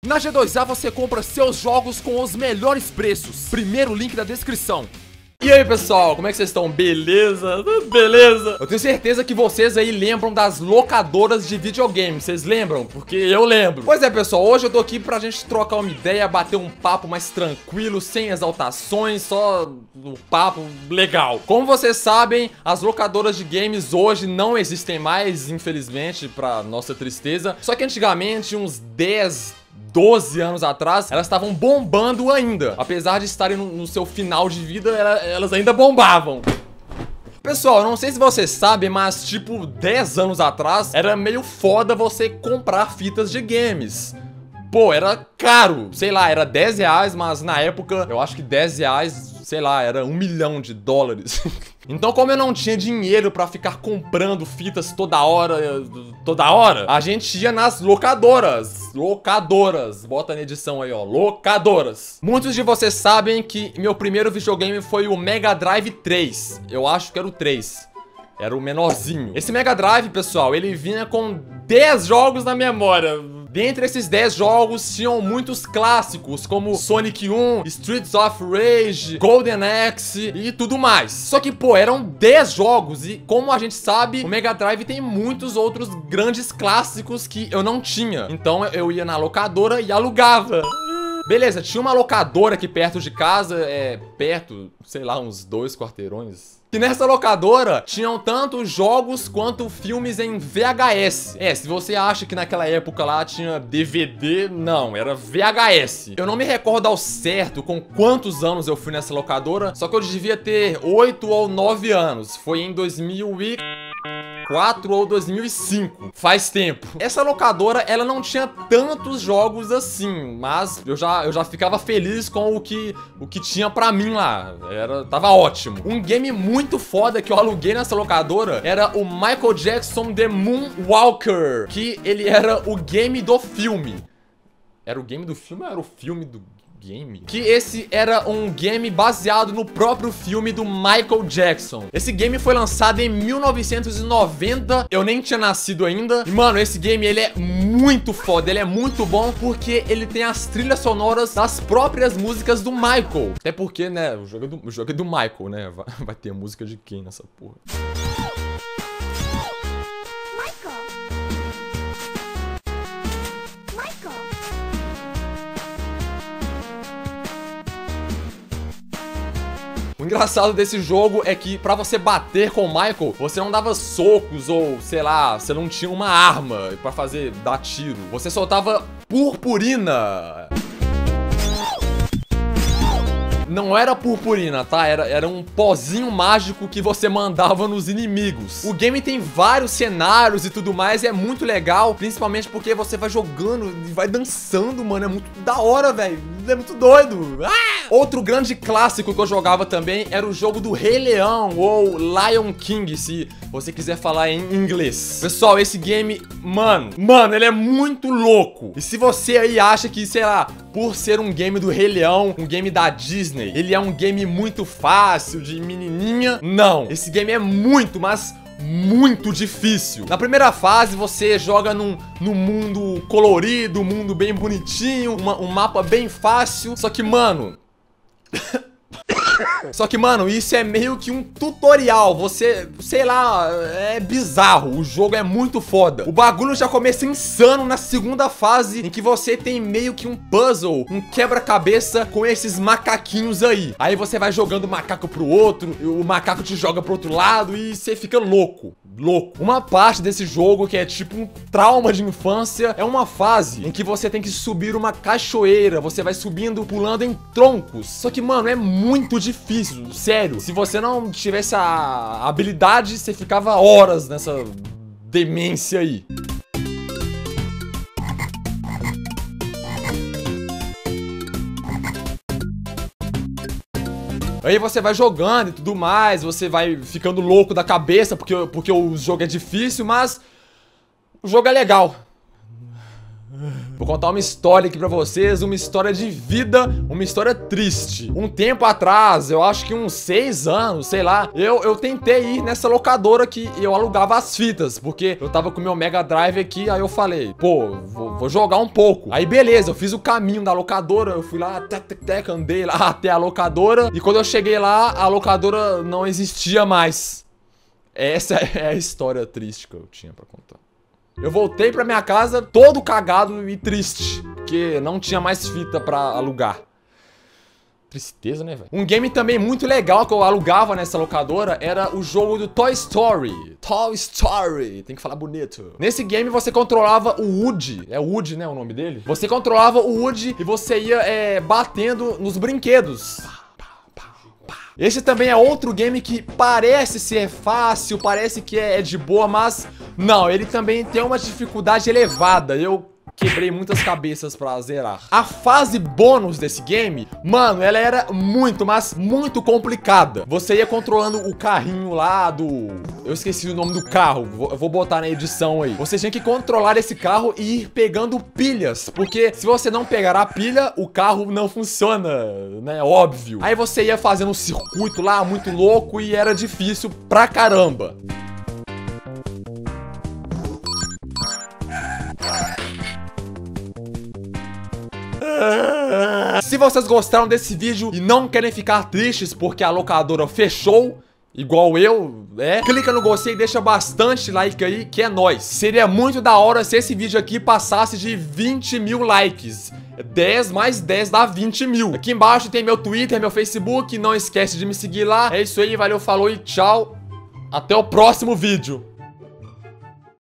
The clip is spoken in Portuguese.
Na G2A você compra seus jogos com os melhores preços. Primeiro link da descrição. E aí pessoal, como é que vocês estão? Beleza? Beleza? Eu tenho certeza que vocês aí lembram das locadoras de videogame. Vocês lembram? Porque eu lembro. Pois é pessoal, hoje eu tô aqui pra gente trocar uma ideia, bater um papo mais tranquilo, sem exaltações, só um papo legal. Como vocês sabem, as locadoras de games hoje não existem mais, infelizmente, pra nossa tristeza. Só que antigamente, uns 12 anos atrás, elas estavam bombando ainda. Apesar de estarem no seu final de vida, elas ainda bombavam. Pessoal, eu não sei se vocês sabem, mas tipo, 10 anos atrás, era meio foda você comprar fitas de games. Pô, era caro, sei lá, era 10 reais, mas na época, eu acho que 10 reais, sei lá, era $1 milhão. Então, como eu não tinha dinheiro pra ficar comprando fitas toda hora, a gente ia nas locadoras. Bota na edição aí, ó, locadoras. Muitos de vocês sabem que meu primeiro videogame foi o Mega Drive 3. Eu acho que era o 3. Era o menorzinho. Esse Mega Drive, pessoal, ele vinha com 10 jogos na memória. Dentre esses 10 jogos, tinham muitos clássicos, como Sonic 1, Streets of Rage, Golden Axe e tudo mais. Só que, pô, eram 10 jogos e, como a gente sabe, o Mega Drive tem muitos outros grandes clássicos que eu não tinha. Então eu ia na locadora e alugava. Beleza, tinha uma locadora aqui perto de casa, perto, sei lá, uns 2 quarteirões. E nessa locadora tinham tanto jogos quanto filmes em VHS. Se você acha que naquela época lá tinha DVD, não, era VHS. Eu não me recordo ao certo com quantos anos eu fui nessa locadora, só que eu devia ter 8 ou 9 anos. Foi em 2004 ou 2005. Faz tempo. Essa locadora, ela não tinha tantos jogos assim, mas eu já ficava feliz com o que tinha pra mim lá. Tava ótimo. Um game muito foda que eu aluguei nessa locadora era o Michael Jackson The Moonwalker, que ele era o game do filme. Era o game do filme ou era o filme do game? Que esse era um game baseado no próprio filme do Michael Jackson. Esse game foi lançado em 1990. Eu nem tinha nascido ainda. E, mano, esse game, ele é muito foda. Ele é muito bom porque ele tem as trilhas sonoras das próprias músicas do Michael. Até porque, né, o jogo é do Michael, né? Vai ter música de quem nessa porra? O engraçado desse jogo é que pra você bater com o Michael, você não dava socos ou, sei lá, você não tinha uma arma pra dar tiro. Você soltava purpurina. Não era purpurina, tá? Era um pozinho mágico que você mandava nos inimigos. O game tem vários cenários e tudo mais, e é muito legal, principalmente porque você vai jogando e vai dançando, mano. É muito da hora, velho. É muito doido. Outro grande clássico que eu jogava também era o jogo do Rei Leão, ou Lion King, se você quiser falar em inglês. Pessoal, esse game, mano, ele é muito louco. E se você aí acha que, sei lá, por ser um game do Rei Leão, um game da Disney, ele é um game muito fácil, de menininha, não. Esse game é muito, mas muito difícil. Na primeira fase, você joga num mundo colorido, um mundo bem bonitinho, um mapa bem fácil. Só que, mano, isso é meio que um tutorial. Você, sei lá, é bizarro. O jogo é muito foda. O bagulho já começa insano na segunda fase, em que você tem meio que um puzzle, um quebra-cabeça com esses macaquinhos aí. Aí você vai jogando o macaco pro outro, o macaco te joga pro outro lado e você fica louco. Uma parte desse jogo que é tipo um trauma de infância é uma fase em que você tem que subir uma cachoeira. Você vai subindo, pulando em troncos. Só que, mano, é muito difícil, sério. Se você não tivesse a habilidade, você ficava horas nessa demência aí. Aí você vai jogando e tudo mais, você vai ficando louco da cabeça porque o jogo é difícil, mas o jogo é legal. Vou contar uma história aqui pra vocês, uma história de vida, uma história triste. Um tempo atrás, eu acho que uns 6 anos, sei lá, eu tentei ir nessa locadora que eu alugava as fitas, porque eu tava com meu Mega Drive aqui, aí eu falei, pô, vou jogar um pouco. Aí beleza, eu fiz o caminho da locadora, eu fui lá, andei lá até a locadora, e quando eu cheguei lá, a locadora não existia mais. Essa é a história triste que eu tinha pra contar. Eu voltei pra minha casa todo cagado e triste, porque não tinha mais fita pra alugar. Tristeza, né, velho? Um game também muito legal que eu alugava nessa locadora era o jogo do Toy Story. Toy Story. Tem que falar bonito. Nesse game você controlava o Woody. É Woody, né, o nome dele? Você controlava o Woody e você ia batendo nos brinquedos. Esse também é outro game que parece ser fácil, parece que é de boa, mas não, ele também tem uma dificuldade elevada. Eu quebrei muitas cabeças pra zerar. A fase bônus desse game, mano, ela era muito, mas muito complicada. Você ia controlando o carrinho lá do... Eu esqueci o nome do carro, eu vou botar na edição aí. Você tinha que controlar esse carro e ir pegando pilhas, porque se você não pegar a pilha, o carro não funciona, né? Óbvio. Aí você ia fazendo um circuito lá, muito louco, e era difícil pra caramba. Se vocês gostaram desse vídeo e não querem ficar tristes porque a locadora fechou, igual eu, clica no gostei e deixa bastante like aí, que é nóis. Seria muito da hora se esse vídeo aqui passasse de 20 mil likes. 10 mais 10 dá 20 mil. Aqui embaixo tem meu Twitter, meu Facebook, não esquece de me seguir lá. É isso aí, valeu, falou e tchau. Até o próximo vídeo.